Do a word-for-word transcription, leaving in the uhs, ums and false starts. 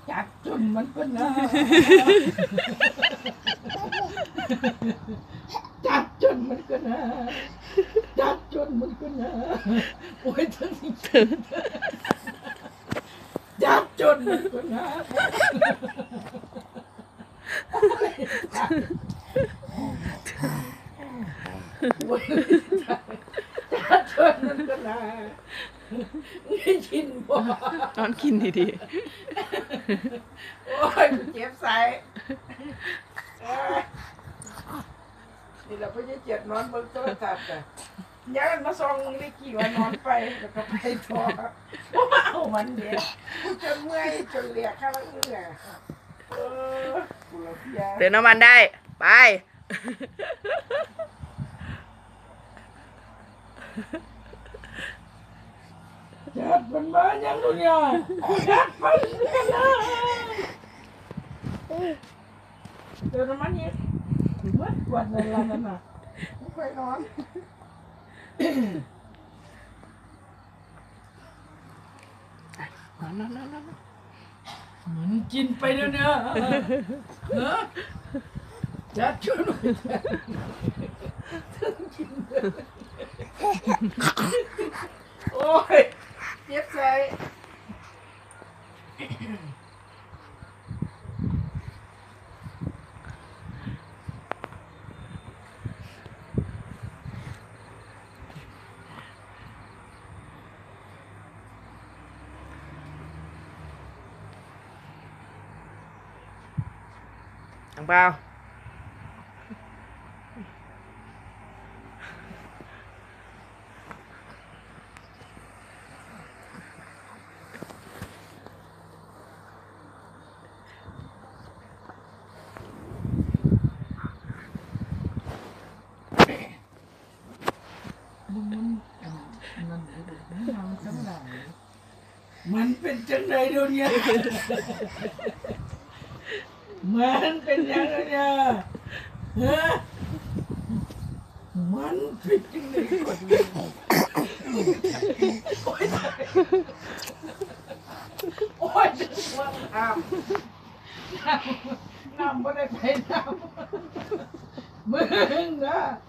จัดจนมันก็น่าจัดจนมันก็น่าจัดจนมันก็น่าโอ้ยทั้งนี้จัดจนมันก็น่าโอ้ยจัดจนมันก็น่าไม่ชินบ่นอนกินดีดีโอ้ยเจ็บใส่นี่เราไม่ได้เจ็บนอนบนโต๊ะตัดอ่ะย้ายมาซองนี่กี่วันนอนไปแล้วก็ไปทอว่าเอามันเดียวกูจะเมื่อยจนเหลียกข้างล่างเนี่ยเออกูละเพียเดินน้ำมันได้ไปจัดมันมาอย่างนู้นเนี่ยจัดมันกันนะเดินน้ำมันอีกเมื่อวันนั้นละนั่นน่ะไม่ค่อยนอนนอนนอนนอนนอนมันกินไปแล้วเนี่ยฮะจัดช่วยหน่อยกินโอ้ยเจ็บใจอังเปล่ามันเป็นจังไรดูเนี่ยมันเป็นยังไงเนี่ยฮะมันเป็นจังไรก่อนเนี่ยโอ้ยโอ้ยว่าน้ำน้ำน้ำไม่ได้ไปน้ำมึงนะ